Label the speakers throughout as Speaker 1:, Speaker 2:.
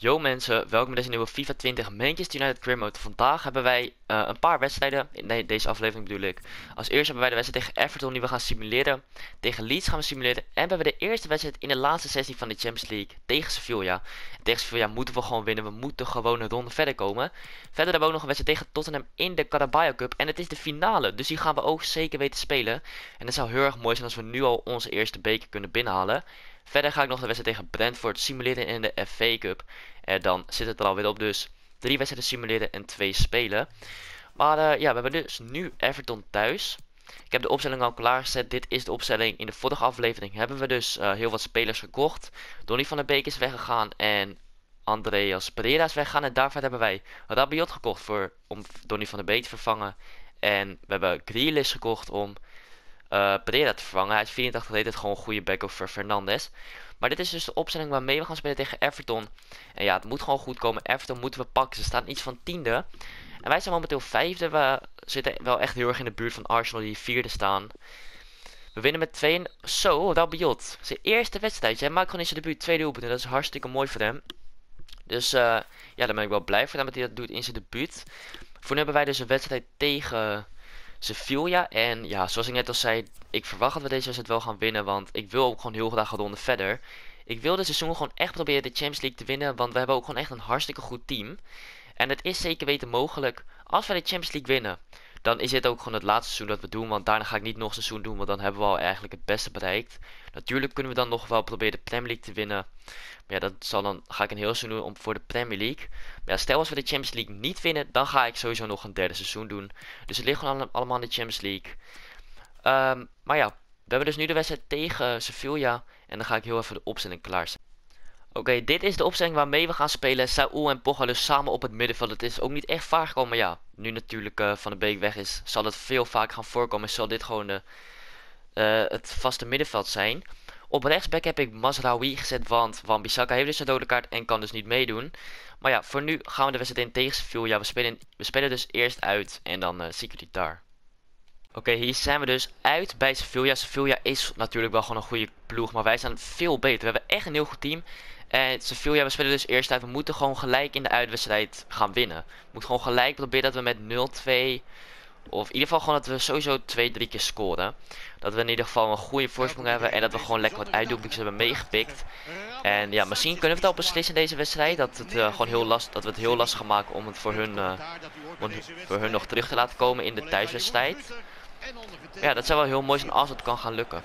Speaker 1: Yo mensen, welkom bij deze nieuwe FIFA 20 Manchester United Career Mode. Vandaag hebben wij een paar wedstrijden, in deze aflevering bedoel ik. Als eerste hebben wij de wedstrijd tegen Everton die we gaan simuleren. Tegen Leeds gaan we simuleren. En we hebben de eerste wedstrijd in de laatste sessie van de Champions League tegen Sevilla. En tegen Sevilla moeten we gewoon winnen, we moeten gewoon een ronde verder komen. Verder hebben we ook nog een wedstrijd tegen Tottenham in de Carabao Cup. En het is de finale, dus die gaan we ook zeker weten spelen. En het zou heel erg mooi zijn als we nu al onze eerste beker kunnen binnenhalen. Verder ga ik nog de wedstrijd tegen Brentford simuleren in de FA Cup. En dan zit het er alweer op, dus 3 wedstrijden simuleren en 2 spelen. Maar ja, we hebben dus nu Everton thuis. Ik heb de opstelling al klaargezet. Dit is de opstelling. In de vorige aflevering hebben we dus heel wat spelers gekocht. Donny van der Beek is weggegaan en Andreas Pereira is weggegaan. En daarvoor hebben wij Rabiot gekocht om Donny van der Beek te vervangen. En we hebben Grealish gekocht om Pereira te vervangen. Hij is 84 geleden, het gewoon een goede backup voor Fernandes. Maar dit is dus de opstelling waarmee we gaan spelen tegen Everton. En ja, het moet gewoon goed komen. Everton moeten we pakken. Ze staan iets van 10e. En wij zijn momenteel 5e. We zitten wel echt heel erg in de buurt van Arsenal die 4e staan. We winnen met 2. Zo, Rabiot. Zijn eerste wedstrijd. Hij maakt gewoon in zijn debuut 2 doelpunten. Dat is hartstikke mooi voor hem. Dus ja, daar ben ik wel blij voor dat hij dat doet in zijn debuut. Voor nu hebben wij dus een wedstrijd tegen Sevilla. En ja, zoals ik net al zei, ik verwacht dat we deze wedstrijd wel gaan winnen. Want ik wil ook gewoon heel graag een ronde verder. Ik wil dit seizoen gewoon echt proberen de Champions League te winnen. Want we hebben ook gewoon echt een hartstikke goed team. En het is zeker weten mogelijk. Als we de Champions League winnen, dan is dit ook gewoon het laatste seizoen dat we doen. Want daarna ga ik niet nog een seizoen doen. Want dan hebben we al eigenlijk het beste bereikt. Natuurlijk kunnen we dan nog wel proberen de Premier League te winnen. Maar ja, dan ga ik een heel seizoen doen voor de Premier League. Maar ja, stel als we de Champions League niet winnen, dan ga ik sowieso nog een derde seizoen doen. Dus het ligt gewoon allemaal in de Champions League. Maar ja, we hebben dus nu de wedstrijd tegen Sevilla. En dan ga ik heel even de opstelling klaarzetten. Oké, dit is de opstelling waarmee we gaan spelen. Saúl en Pogba dus samen op het middenveld. Het is ook niet echt vaak gekomen. Maar ja, nu natuurlijk Van de Beek weg is, zal het veel vaker gaan voorkomen. En zal dit gewoon het vaste middenveld zijn. Op rechtsback heb ik Mazraoui gezet, want Wan-Bissaka heeft dus een dode kaart en kan dus niet meedoen. Maar ja, voor nu gaan we de wedstrijd in tegen Sevilla. We spelen dus eerst uit en dan zie ik jullie daar. Oké, hier zijn we dus uit bij Sevilla. Sevilla is natuurlijk wel gewoon een goede ploeg, maar wij zijn veel beter. We hebben echt een heel goed team. En Sevilla, we spelen dus eerst uit. We moeten gewoon gelijk in de uitwedstrijd gaan winnen. We moeten gewoon gelijk proberen dat we met 0-2... of in ieder geval gewoon dat we sowieso 2-3 keer scoren. Dat we in ieder geval een goede voorsprong hebben. En dat we gewoon lekker wat uitdoelpuntjes hebben meegepikt. En ja, misschien kunnen we het al beslissen in deze wedstrijd. Dat we het heel lastig gaan maken om het voor hun nog terug te laten komen in de thuiswedstrijd. Ja, dat zou wel heel mooi zijn als het kan gaan lukken.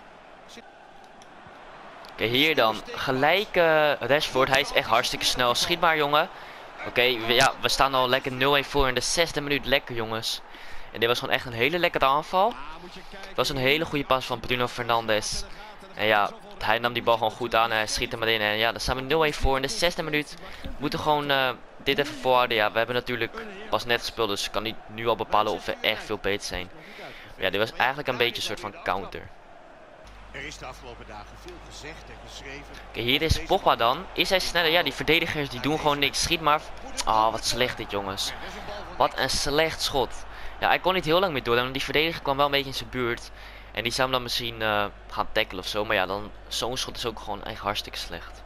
Speaker 1: Oké, hier dan. Gelijk Rashford. Hij is echt hartstikke snel. Schiet maar, jongen. Oké, ja, we staan al lekker 0-1 voor in de 6e minuut. Lekker, jongens. En dit was gewoon echt een hele lekkere aanval. Het was een hele goede pas van Bruno Fernandes. En ja, hij nam die bal gewoon goed aan en hij schiet hem erin. En ja, dan staan we 0-1 voor in de 6e minuut. We moeten gewoon dit even volhouden. Ja, we hebben natuurlijk pas net gespeeld, dus ik kan niet nu al bepalen of we echt veel beter zijn. Maar ja, dit was eigenlijk een beetje een soort van counter.
Speaker 2: Er is de afgelopen dagen veel gezegd en geschreven.
Speaker 1: Oké, hier is Pogba dan. Is hij sneller? Ja, die verdedigers die doen gewoon niks. Schiet maar. Ah, wat slecht dit, jongens. Wat een slecht schot. Ja, hij kon niet heel lang meer door. Want die verdediger kwam wel een beetje in zijn buurt. En die zou hem dan misschien gaan tackelen of zo. Maar ja, dan zo'n schot is ook gewoon echt hartstikke slecht.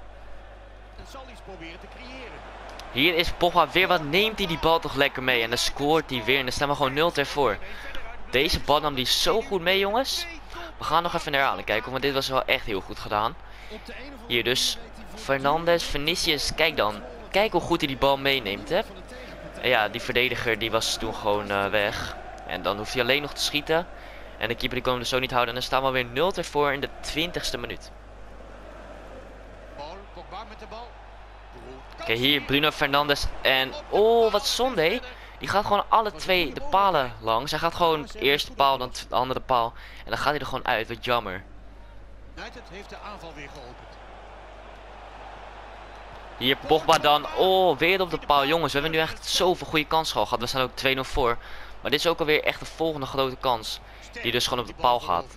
Speaker 1: Hier is Pogba weer. Wat neemt hij die bal toch lekker mee. En dan scoort hij weer. En dan staan we gewoon 0-2 voor. Deze bal nam hij zo goed mee, jongens. We gaan nog even naar herhaling kijken, want dit was wel echt heel goed gedaan. Hier dus Fernandes, Vinicius, kijk dan. Kijk hoe goed hij die bal meeneemt, hè. En ja, die verdediger die was toen gewoon weg. En dan hoeft hij alleen nog te schieten. En de keeper die kon hem dus zo niet houden. En dan staan we weer 0-2 voor in de 20ste minuut. Oké, hier Bruno Fernandes en... oh, wat zonde, hé. Die gaat gewoon alle twee de palen langs. Hij gaat gewoon de eerste paal, dan de andere paal. En dan gaat hij er gewoon uit. Wat jammer.
Speaker 2: United heeft de aanval weer geopend.
Speaker 1: Hier Pogba dan. Oh, weer op de paal. Jongens, we hebben nu echt zoveel goede kansen gehad. We staan ook 2-0 voor. Maar dit is ook alweer echt de volgende grote kans. Die dus gewoon op de paal gaat.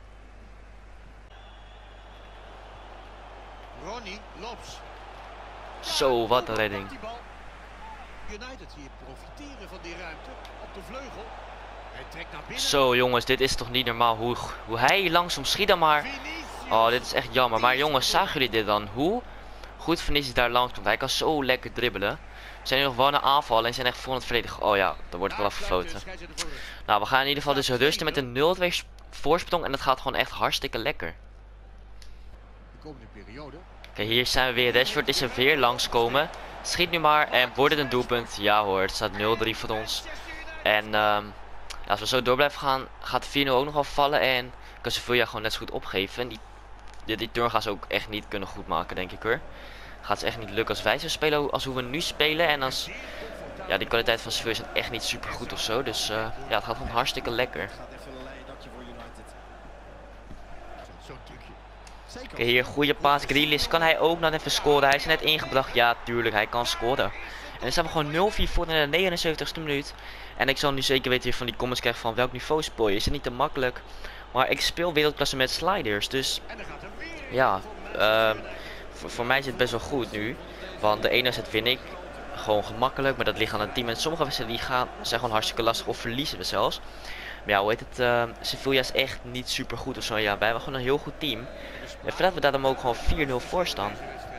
Speaker 2: Ronnie Lopes.
Speaker 1: Zo, wat een redding.
Speaker 2: United hier profiteren van die ruimte op de vleugel. Hij trekt naar binnen.
Speaker 1: Zo jongens, dit is toch niet normaal hoe hij langzaam schiet dan maar. Oh, dit is echt jammer. Maar jongens, zagen jullie dit dan? Hoe goed Vinicius daar langs komt. Hij kan zo lekker dribbelen. We zijn nu nog wel aan aanvallen en zijn echt vol aan het verdedigen. Oh ja, dan wordt het wel afgefloten. Nou, we gaan in ieder geval dus rusten met een 0-2 voorsprong. En dat gaat gewoon echt hartstikke lekker. Oké, hier zijn we weer. Rashford is er weer langskomen. Schiet nu maar en wordt het een doelpunt? Ja hoor, het staat 0-3 voor ons. En als we zo door blijven gaan, gaat 4-0 ook nog wel vallen. En kan Sevilla gewoon net zo goed opgeven. En die turn gaan ze ook echt niet kunnen goedmaken, denk ik hoor. Gaat ze echt niet lukken als wij zo spelen als hoe we nu spelen. En als, ja, die kwaliteit van Sevilla is echt niet super goed of zo. Dus ja, het gaat gewoon hartstikke lekker. Oké, hier goede paas. Grealish, kan hij ook nog even scoren? Hij is net ingebracht. Ja, tuurlijk, hij kan scoren. En dan staan we gewoon 0-4 voor in de 79ste minuut. En ik zal nu zeker weten van die comments krijgen van welk niveau speel je. Is het niet te makkelijk? Maar ik speel wereldklasse met sliders. Dus ja, voor mij is het best wel goed nu. Want de ene set win ik gewoon gemakkelijk. Maar dat ligt aan het team. En sommige wedstrijden die zijn gewoon hartstikke lastig. Of verliezen we zelfs. Maar ja, hoe heet het? Sevilla is echt niet super goed of zo. Ja, wij hebben gewoon een heel goed team. En voordat we daar dan ook gewoon 4-0 voor staan.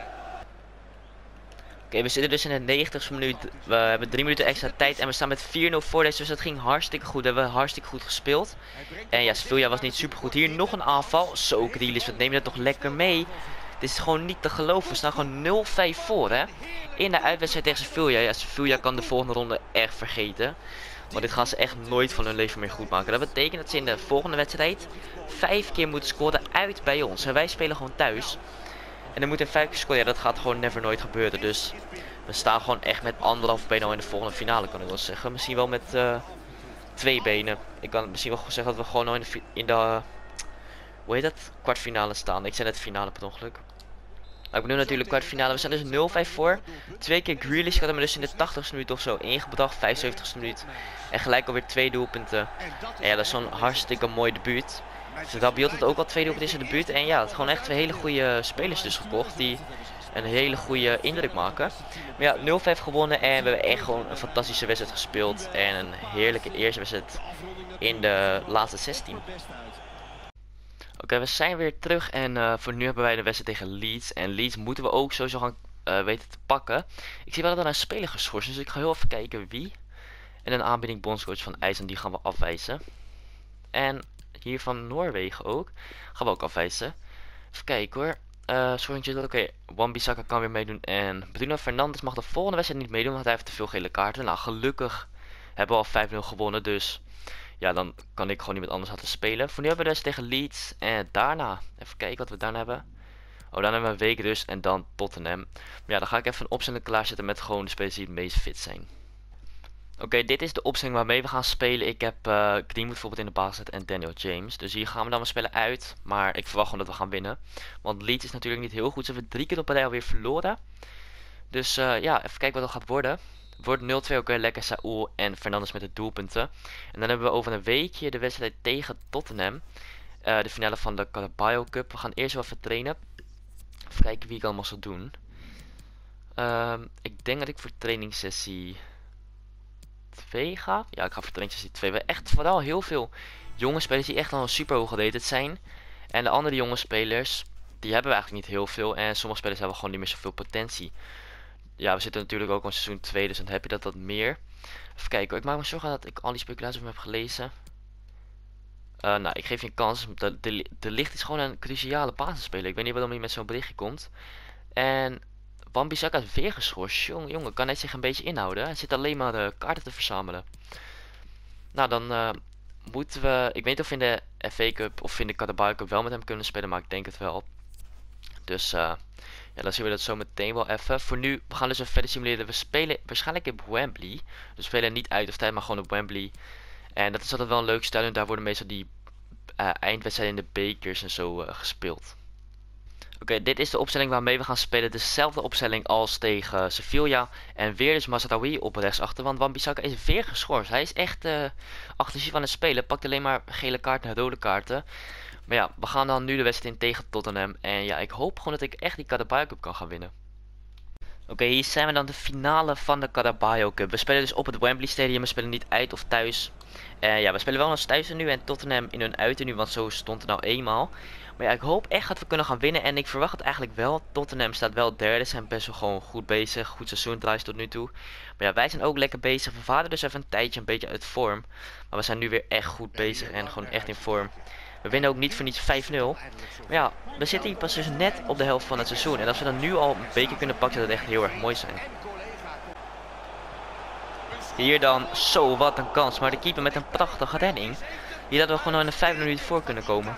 Speaker 1: Oké, we zitten dus in de 90ste minuut. We hebben 3 minuten extra tijd en we staan met 4-0 voor deze. Dus dat ging hartstikke goed. We hebben hartstikke goed gespeeld. En ja, Sevilla was niet super goed. Hier nog een aanval. Zo, Grealish, we nemen dat toch lekker mee. Dit is gewoon niet te geloven. We staan gewoon 0-5 voor, hè. In de uitwedstrijd tegen Sevilla. Ja, Sevilla kan de volgende ronde echt vergeten. Maar dit gaan ze echt nooit van hun leven meer goed maken. Dat betekent dat ze in de volgende wedstrijd 5 keer moeten scoren uit bij ons. En wij spelen gewoon thuis. En dan moeten we 5 keer scoren. Ja, dat gaat gewoon never nooit gebeuren. Dus we staan gewoon echt met 1,5 been al in de volgende finale, kan ik wel zeggen. Misschien wel met 2 benen. Ik kan misschien wel zeggen dat we gewoon al in de hoe heet dat? Kwartfinale staan. Ik zei net finale per ongeluk. Maar ik bedoel natuurlijk kwartfinale. We staan dus 0-5 voor. 2 keer Grealish had hem dus in de 80ste minuut of zo ingebracht. 75ste minuut. En gelijk alweer 2 doelpunten. En ja, dat is zo'n hartstikke mooi debuut. Rabiot had ook al 2 doelpunten in zijn debuut. En ja, het gewoon echt 2 hele goede spelers dus gekocht. Die een hele goede indruk maken. Maar ja, 0-5 gewonnen. En we hebben echt gewoon een fantastische wedstrijd gespeeld. En een heerlijke eerste wedstrijd in de laatste 16. Oké, we zijn weer terug en voor nu hebben wij de wedstrijd tegen Leeds. En Leeds moeten we ook sowieso gaan weten te pakken. Ik zie wel dat er een speler geschorst is, dus ik ga heel even kijken wie. En een aanbieding bondscoach van IJsland, die gaan we afwijzen. En hier van Noorwegen ook, gaan we ook afwijzen. Even kijken hoor. Oké, Wan-Bissaka kan weer meedoen en Bruno Fernandes mag de volgende wedstrijd niet meedoen, want hij heeft te veel gele kaarten. Nou, gelukkig hebben we al 5-0 gewonnen, dus ja, dan kan ik gewoon iemand anders laten spelen. Voor nu hebben we dus tegen Leeds. En daarna, even kijken wat we daarna hebben. Oh, dan hebben we een week rust en dan Tottenham. Maar ja, dan ga ik even een opstelling klaarzetten met gewoon de spelers die het meest fit zijn. Oké, dit is de opstelling waarmee we gaan spelen. Ik heb Greenwood bijvoorbeeld in de basis en Daniel James. Dus hier gaan we dan maar spelen uit. Maar ik verwacht gewoon dat we gaan winnen. Want Leeds is natuurlijk niet heel goed. Ze hebben 3 keer op een rij alweer verloren. Dus ja, even kijken wat het gaat worden. Wordt 0-2 ook weer lekker. Saúl en Fernandes met de doelpunten. En dan hebben we over een weekje de wedstrijd tegen Tottenham. De finale van de Carabao Cup. We gaan eerst wel even trainen. Even kijken wie ik allemaal zal doen. Ik denk dat ik voor trainingssessie 2 ga. Ja, ik ga voor trainingssessie 2. We hebben echt vooral heel veel jonge spelers die echt al super hoog gerated zijn. En de andere jonge spelers, die hebben we eigenlijk niet heel veel. En sommige spelers hebben gewoon niet meer zoveel potentie. Ja, we zitten natuurlijk ook in seizoen 2, dus dan heb je dat meer. Even kijken hoor. Ik maak me zorgen dat ik al die speculaties van heb gelezen. Nou, ik geef je een kans. De Ligt is gewoon een cruciale basisspeler. Ik weet niet waarom hij met zo'n berichtje komt. En Wan-Bissaka is weer geschorst. Jongen, kan hij zich een beetje inhouden? Hij zit alleen maar kaarten te verzamelen. Nou, dan moeten we... Ik weet niet of we in de FA Cup of in de Carabao Cup wel met hem kunnen spelen, maar ik denk het wel. Dus ja, dan zien we dat zo meteen wel even. Voor nu, we gaan dus even verder simuleren. We spelen waarschijnlijk op Wembley. Dus we spelen niet uit of tijd, maar gewoon op Wembley. En dat is altijd wel een leuk stadion. Daar worden meestal die eindwedstrijden in de bekers en zo gespeeld. Oké, dit is de opstelling waarmee we gaan spelen. Dezelfde opstelling als tegen Sevilla. En weer dus Mazraoui op rechtsachter. Want Wan-Bissaka is weer geschorst. Hij is echt agressief aan het spelen. Pakt alleen maar gele kaarten en rode kaarten. Maar ja, we gaan dan nu de wedstrijd in tegen Tottenham. En ja, ik hoop gewoon dat ik echt die Carabao Cup kan gaan winnen. Oké, hier zijn we dan de finale van de Carabao Cup. We spelen dus op het Wembley Stadium. We spelen niet uit of thuis. Ja, we spelen wel eens thuis nu en Tottenham in hun uiten nu, want zo stond het nou eenmaal. Maar ja, ik hoop echt dat we kunnen gaan winnen en ik verwacht het eigenlijk wel. Tottenham staat wel derde, zijn best wel gewoon goed bezig. Goed seizoen trouwens tot nu toe. Maar ja, wij zijn ook lekker bezig. We waren dus even een tijdje een beetje uit vorm. Maar we zijn nu weer echt goed bezig en gewoon echt in vorm. We winnen ook niet voor niets 5-0. Maar ja, we zitten hier pas dus net op de helft van het seizoen. En als we dan nu al een beker kunnen pakken, zou dat echt heel erg mooi zijn. Hier dan, zo wat een kans. Maar de keeper met een prachtige redding. Hier hadden we gewoon in de 5 minuten voor kunnen komen.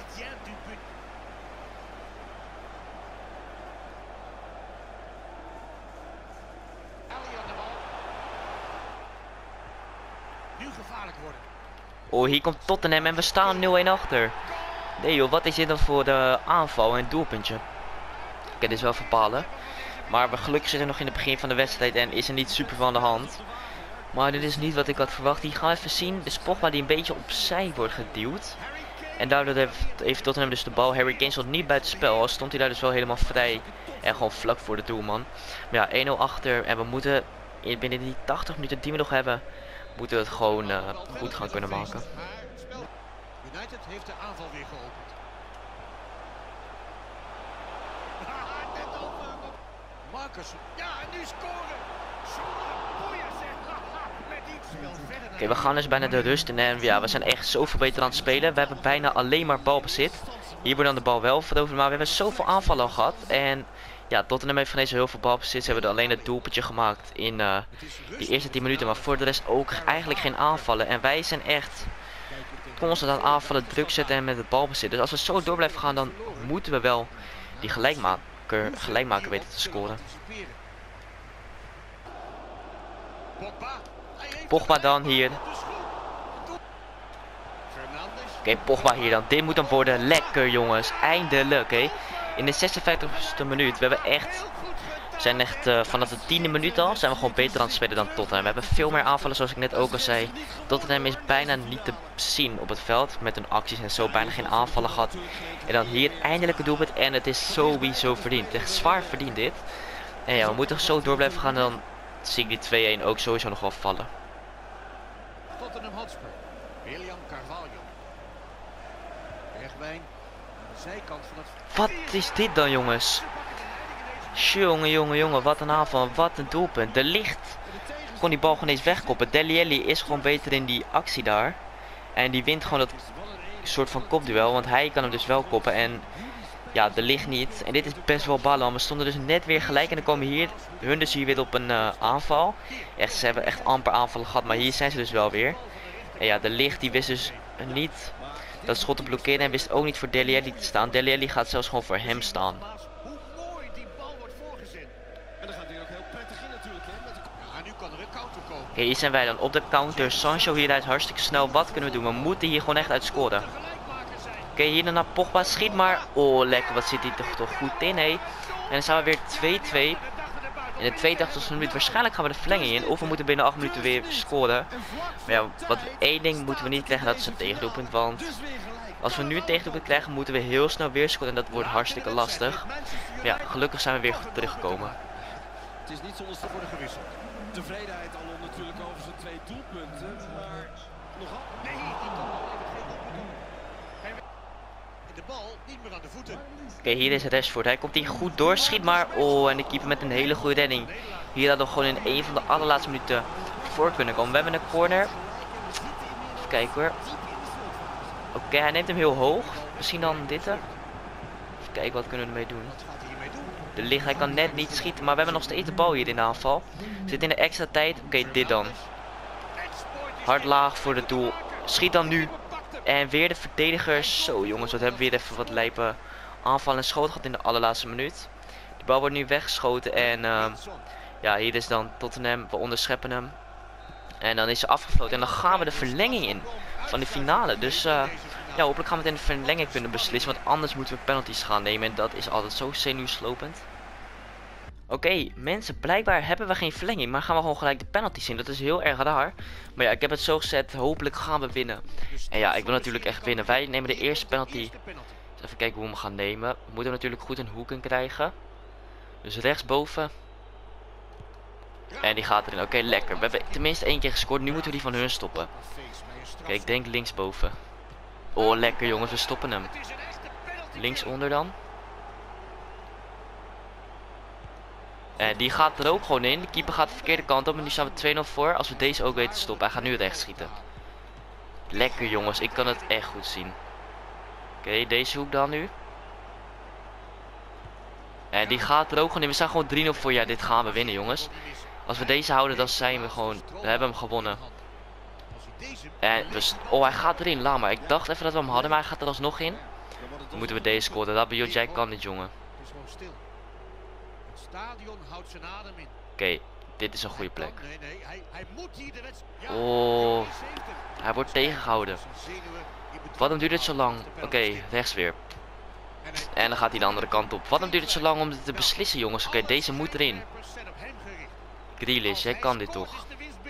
Speaker 1: Oh, hier komt Tottenham en we staan 0-1 achter. Nee joh, wat is dit dan voor de aanval en doelpuntje? Oké, dit is wel verpalen. Maar we gelukkig zitten nog in het begin van de wedstrijd en is er niet super van de hand. Maar dit is niet wat ik had verwacht. Hier gaan we even zien. De Pogba die een beetje opzij wordt geduwd. En daardoor heeft Tottenham dus de bal. Harry Kane stond niet buiten spel. Al stond hij daar dus wel helemaal vrij. En gewoon vlak voor de doelman. Maar ja, 1-0 achter. En we moeten binnen die 80 minuten die we nog hebben, moeten we het gewoon goed gaan kunnen maken.
Speaker 2: United heeft de aanval weer geopend. Marcus, ja, en nu scoren.
Speaker 1: Oké, we gaan dus bijna de rust in en ja, we zijn echt zoveel beter aan het spelen. We hebben bijna alleen maar balbezit. Hier wordt dan de bal wel veroverd, maar we hebben zoveel aanvallen al gehad. En ja, Tottenham heeft van deze heel veel balbezit. Ze hebben alleen het doelpuntje gemaakt in die eerste 10 minuten. Maar voor de rest ook eigenlijk geen aanvallen. En wij zijn echt constant aan aanvallen, druk zetten en met het balbezit. Dus als we zo door blijven gaan, dan moeten we wel die gelijkmaker weten te scoren. Pogba dan hier. Oké, Pogba hier dan. Dit moet dan worden. Lekker jongens. Eindelijk hè. In de 56e minuut. We hebben echt... We zijn echt vanaf de 10e minuut al zijn we gewoon beter aan het spelen dan Tottenham. We hebben veel meer aanvallen zoals ik net ook al zei. Tottenham is bijna niet te zien op het veld. Met hun acties en zo bijna geen aanvallen gehad. En dan hier eindelijk het doelpunt. En het is sowieso verdiend. Echt zwaar verdiend dit. En ja, we moeten zo door blijven gaan. En dan zie ik die 2-1 ook sowieso nog wel vallen.
Speaker 2: Tottenham Hotspur. William Carvalho. Bergwijn aan de zijkant van het...
Speaker 1: Wat is dit dan jongens? Jongen, wat een aanval, wat een doelpunt. De Ligt kon die bal gewoon eens wegkoppen. Dele Alli is gewoon beter in die actie daar. En die wint gewoon dat soort van kopduel, want hij kan hem dus wel koppen. En ja, De Ligt niet. En dit is best wel ballen, we stonden dus net weer gelijk. En dan komen hun dus hier weer op een aanval. Echt, ze hebben echt amper aanvallen gehad, maar hier zijn ze dus wel weer. En ja, De Ligt die wist dus niet dat schot te blokkeren en wist ook niet voor Dele Alli te staan. Dele Alli gaat zelfs gewoon voor hem staan. Oké, hier zijn wij dan op de counter. Sancho hieruit hartstikke snel. Wat kunnen we doen? We moeten hier gewoon echt uit scoren. Oké, hier dan naar Pogba. Schiet maar. Oh, lekker. Wat zit hij toch goed in, hé. En dan staan we weer 2-2. In de 82e minuut. Waarschijnlijk gaan we de verlenging in. Of we moeten binnen 8 minuten weer scoren. Maar ja, één ding moeten we niet krijgen. Dat is een tegendoelpunt. Want als we nu een tegendoelpunt krijgen, moeten we heel snel weer scoren. En dat wordt hartstikke lastig. Maar ja, gelukkig zijn we weer goed teruggekomen.
Speaker 2: Het is niet zonder te worden gewisseld. Tevredenheid al natuurlijk over zijn 2 doelpunten, maar nogal. Nee, die kan wel even geen doelpunt doen. De bal niet meer aan de voeten.
Speaker 1: Oké, hier is Rashford. Hij komt hier goed door. Schiet maar. Oh, en de keeper met een hele goede redding. Hier hadden we gewoon in een van de allerlaatste minuten voor kunnen komen. We hebben een corner. Even kijken hoor. Oké, hij neemt hem heel hoog. Misschien dan dit. Even kijken, wat kunnen we ermee doen. De Ligt, hij kan net niet schieten, maar we hebben nog steeds de bal hier in de aanval. Zit in de extra tijd. Oké, dit dan. Hard laag voor het doel. Schiet dan nu. En weer de verdedigers. Zo jongens, wat hebben we weer even wat lijpe aanval en schoot gehad in de allerlaatste minuut. De bal wordt nu weggeschoten en ja, hier is dan Tottenham. We onderscheppen hem. En dan is ze afgefloten en dan gaan we de verlenging in van de finale. Dus ja, hopelijk gaan we het in de verlenging kunnen beslissen. Want anders moeten we penalties gaan nemen. En dat is altijd zo zenuwslopend. Oké, mensen, blijkbaar hebben we geen verlenging. Maar gaan we gewoon gelijk de penalties in. Dat is heel erg raar. Maar ja, ik heb het zo gezet. Hopelijk gaan we winnen. En ja, ik wil natuurlijk echt winnen. Wij nemen de eerste penalty. Dus even kijken hoe we hem gaan nemen. We moeten natuurlijk goed een hoek in krijgen. Dus rechtsboven. En die gaat erin. Oké, lekker. We hebben tenminste 1 keer gescoord. Nu moeten we die van hun stoppen. Oké, ik denk linksboven. Oh, lekker jongens. We stoppen hem. Linksonder dan. En die gaat er ook gewoon in. De keeper gaat de verkeerde kant op. En nu staan we 2-0 voor. Als we deze ook weten te stoppen. Hij gaat nu het echt schieten. Lekker jongens. Ik kan het echt goed zien. Oké, deze hoek dan nu. En die gaat er ook gewoon in. We staan gewoon 3-0 voor. Ja, dit gaan we winnen jongens. Als we deze houden, dan zijn we gewoon... We hebben hem gewonnen. En oh, hij gaat erin. Laat maar. Ik dacht even dat we hem hadden, maar hij gaat er alsnog in. Dan moeten we deze scoren. Dat bij Jack kan niet, jongen. Oké, dit is een goede plek. Oh, hij wordt tegengehouden. Waarom duurt het zo lang? Oké, rechts weer. En dan gaat hij de andere kant op. Waarom duurt het zo lang om dit te beslissen, jongens? Oké, deze moet erin. Grealish, jij kan dit toch?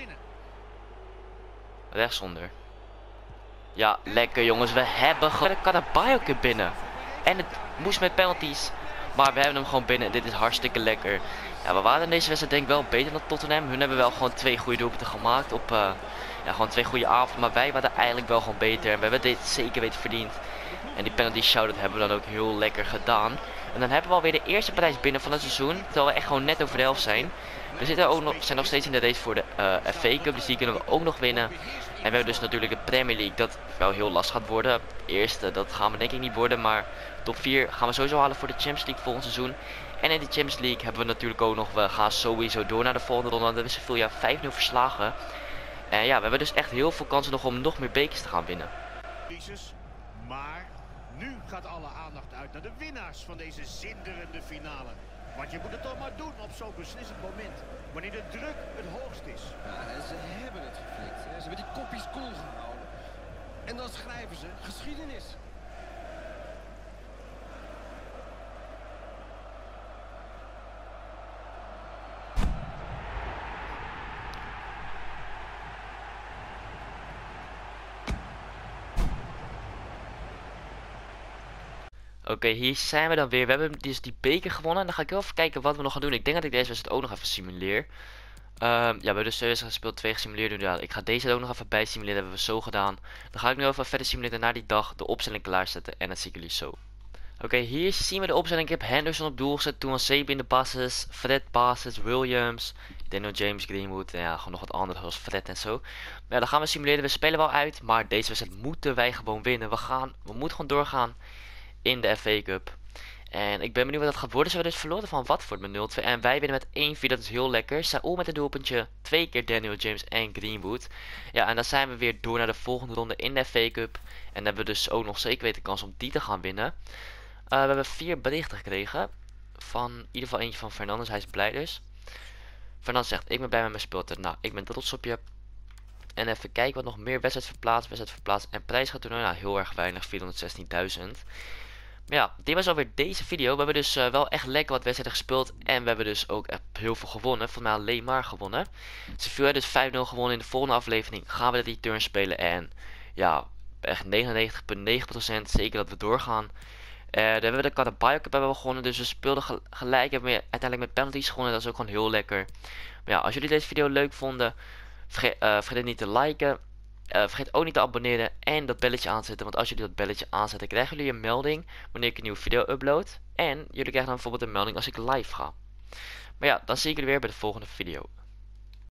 Speaker 1: Rechtsonder. Ja, lekker jongens. We hebben gewoon de Carabao Cup binnen. En het moest met penalties. Maar we hebben hem gewoon binnen. Dit is hartstikke lekker. Ja, we waren in deze wedstrijd denk ik wel beter dan Tottenham. Hun hebben wel gewoon 2 goede doelpunten gemaakt. Op ja, gewoon 2 goede avonden. Maar wij waren eigenlijk wel gewoon beter. En we hebben dit zeker weten verdiend. En die penalty shoutout hebben we dan ook heel lekker gedaan. En dan hebben we alweer de eerste prijs binnen van het seizoen. Terwijl we echt gewoon net over de helft zijn. We zijn nog steeds in de race voor de FA Cup. Dus die kunnen we ook nog winnen. En we hebben dus natuurlijk de Premier League. Dat wel heel lastig gaat worden. Eerste, dat gaan we denk ik niet worden. Maar top 4 gaan we sowieso halen voor de Champions League volgend seizoen. En in de Champions League hebben we natuurlijk ook nog... We gaan sowieso door naar de volgende ronde. Want we hebben Sevilla 5-0 verslagen. En ja, we hebben dus echt heel veel kansen nog om nog meer bekers te gaan winnen.
Speaker 2: Maar nu gaat alle aandacht uit naar de winnaars van deze zinderende finale. Want je moet het toch maar doen op zo'n beslissend moment. Wanneer de druk het hoogst is.
Speaker 3: Ja, ze hebben het geflikt. Ze hebben die kopjes cool gehouden. En dan schrijven ze geschiedenis.
Speaker 1: Oké, hier zijn we dan weer. We hebben dus die beker gewonnen. En dan ga ik heel even kijken wat we nog gaan doen. Ik denk dat ik deze wedstrijd ook nog even simuleer. Ja, we hebben dus 2 wedstrijden gespeeld, 2 gesimuleerd. Ja, ik ga deze ook nog even bij simuleren. Dat hebben we zo gedaan. Dan ga ik nu even verder simuleren naar die dag. De opstelling klaarzetten. En dat zie ik jullie zo. Oké, hier zien we de opstelling. Ik heb Henderson op doel gezet. Toen Sebi in de basis. Fred basis. Williams. Daniel James, Greenwood. En ja, gewoon nog wat andere zoals Fred en zo. Maar ja, dan gaan we simuleren. We spelen wel uit. Maar deze wedstrijd moeten wij gewoon winnen. We moeten gewoon doorgaan in de FA Cup. En ik ben benieuwd wat dat gaat worden. Ze hebben dus verloren van Watford met 0-2. En wij winnen met 1-4. Dat is heel lekker. Saúl met een doelpuntje. 2 keer Daniel James en Greenwood. Ja, en dan zijn we weer door naar de volgende ronde in de FA Cup. En dan hebben we dus ook nog zeker weten kans om die te gaan winnen. We hebben 4 berichten gekregen. Van in ieder geval eentje van Fernandes. Hij is blij dus. Fernandes zegt, ik ben blij met mijn speeltijd. Nou, ik ben trots op je. En even kijken wat nog meer. Wedstrijd verplaatst en prijs gaat toernooi. Nou, heel erg weinig. 416.000. Maar ja, dit was alweer deze video. We hebben dus wel echt lekker wat wedstrijden gespeeld. En we hebben dus ook echt heel veel gewonnen. Volgens mij alleen maar gewonnen. Sevilla dus 5-0 gewonnen. In de volgende aflevering gaan we de return spelen. En ja, echt 99,9% zeker dat we doorgaan. Dan hebben we de Carabao Cup gewonnen. Dus we speelden gelijk. Hebben we uiteindelijk met penalties gewonnen. Dat is ook gewoon heel lekker. Maar ja, als jullie deze video leuk vonden, vergeet niet te liken. Vergeet ook niet te abonneren en dat belletje aanzetten. Want als jullie dat belletje aanzetten, krijgen jullie een melding wanneer ik een nieuwe video upload. En jullie krijgen dan bijvoorbeeld een melding als ik live ga. Maar ja, dan zie ik jullie weer bij de volgende video.